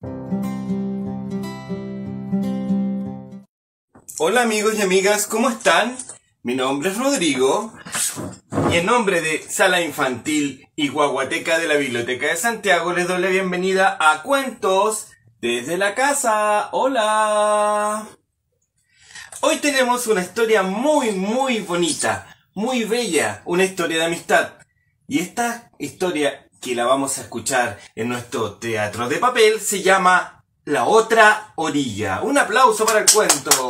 Hola amigos y amigas, ¿cómo están? Mi nombre es Rodrigo y en nombre de Sala Infantil y Guaguateca de la Biblioteca de Santiago les doy la bienvenida a Cuentos desde la Casa. ¡Hola! Hoy tenemos una historia muy bonita, muy bella, una historia de amistad. Y esta historia que la vamos a escuchar en nuestro teatro de papel se llama La Otra Orilla. Un aplauso para el cuento.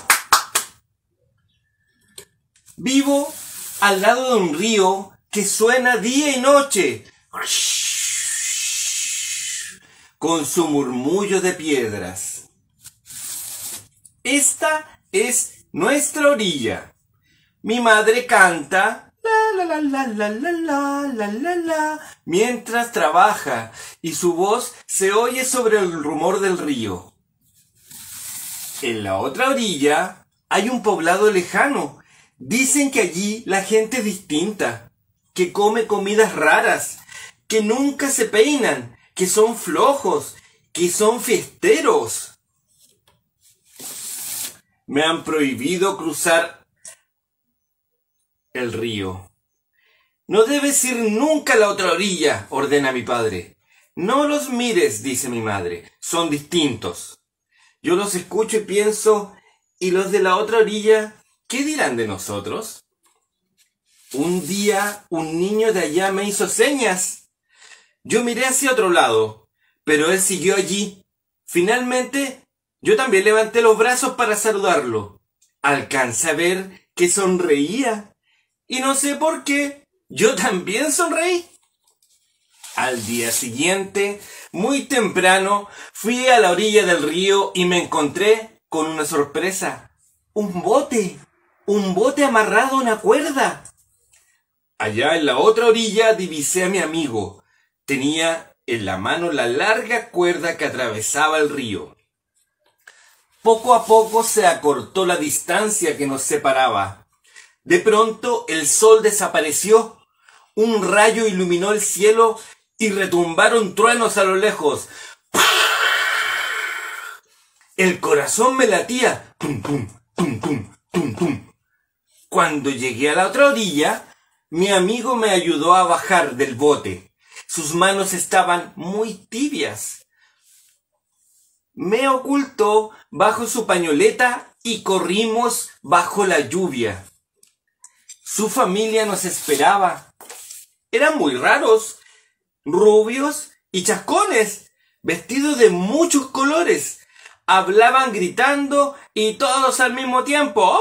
Vivo al lado de un río que suena día y noche, con su murmullo de piedras. Esta es nuestra orilla. Mi madre canta la la la la la la la la la mientras trabaja y su voz se oye sobre el rumor del río. En la otra orilla hay un poblado lejano. Dicen que allí la gente es distinta, que come comidas raras, que nunca se peinan, que son flojos, que son fiesteros. Me han prohibido cruzar el río. No debes ir nunca a la otra orilla, ordena mi padre. No los mires, dice mi madre, son distintos. Yo los escucho y pienso, ¿y los de la otra orilla qué dirán de nosotros? Un día un niño de allá me hizo señas. Yo miré hacia otro lado, pero él siguió allí. Finalmente, yo también levanté los brazos para saludarlo. Alcancé a ver que sonreía. Y no sé por qué, yo también sonreí. Al día siguiente, muy temprano, fui a la orilla del río y me encontré con una sorpresa. Un bote amarrado a una cuerda. Allá en la otra orilla divisé a mi amigo. Tenía en la mano la larga cuerda que atravesaba el río. Poco a poco se acortó la distancia que nos separaba. De pronto el sol desapareció. Un rayo iluminó el cielo y retumbaron truenos a lo lejos. El corazón me latía. Tum, tum, tum, tum, tum, tum. Cuando llegué a la otra orilla, mi amigo me ayudó a bajar del bote. Sus manos estaban muy tibias. Me ocultó bajo su pañoleta y corrimos bajo la lluvia. Su familia nos esperaba. Eran muy raros, rubios y chascones, vestidos de muchos colores. Hablaban gritando y todos al mismo tiempo.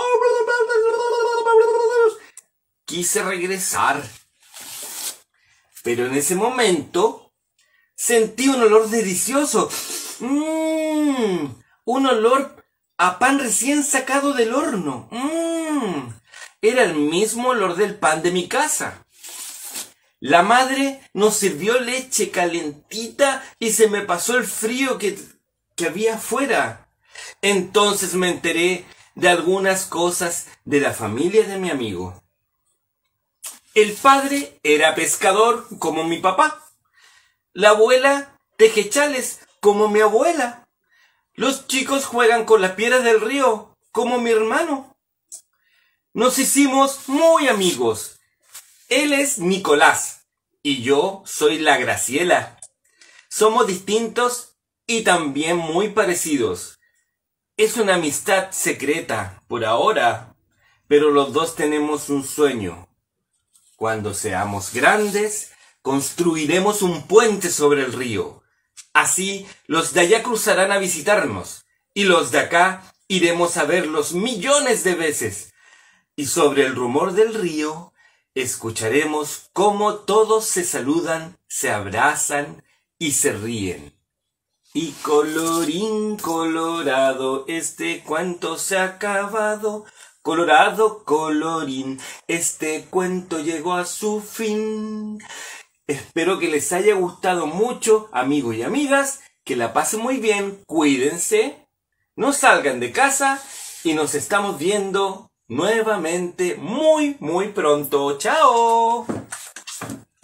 Quise regresar. Pero en ese momento sentí un olor delicioso. Un olor a pan recién sacado del horno. Era el mismo olor del pan de mi casa. La madre nos sirvió leche calentita y se me pasó el frío que había afuera. Entonces me enteré de algunas cosas de la familia de mi amigo. El padre era pescador como mi papá. La abuela teje chales como mi abuela. Los chicos juegan con las piedras del río como mi hermano. Nos hicimos muy amigos. Él es Nicolás y yo soy la Graciela. Somos distintos y también muy parecidos. Es una amistad secreta por ahora, pero los dos tenemos un sueño. Cuando seamos grandes, construiremos un puente sobre el río. Así, los de allá cruzarán a visitarnos, y los de acá iremos a verlos millones de veces. Y sobre el rumor del río, escucharemos cómo todos se saludan, se abrazan y se ríen. Y colorín colorado, este cuento se ha acabado. Colorado, colorín, este cuento llegó a su fin. Espero que les haya gustado mucho, amigos y amigas, que la pasen muy bien, cuídense, no salgan de casa y nos estamos viendo nuevamente muy pronto. ¡Chao!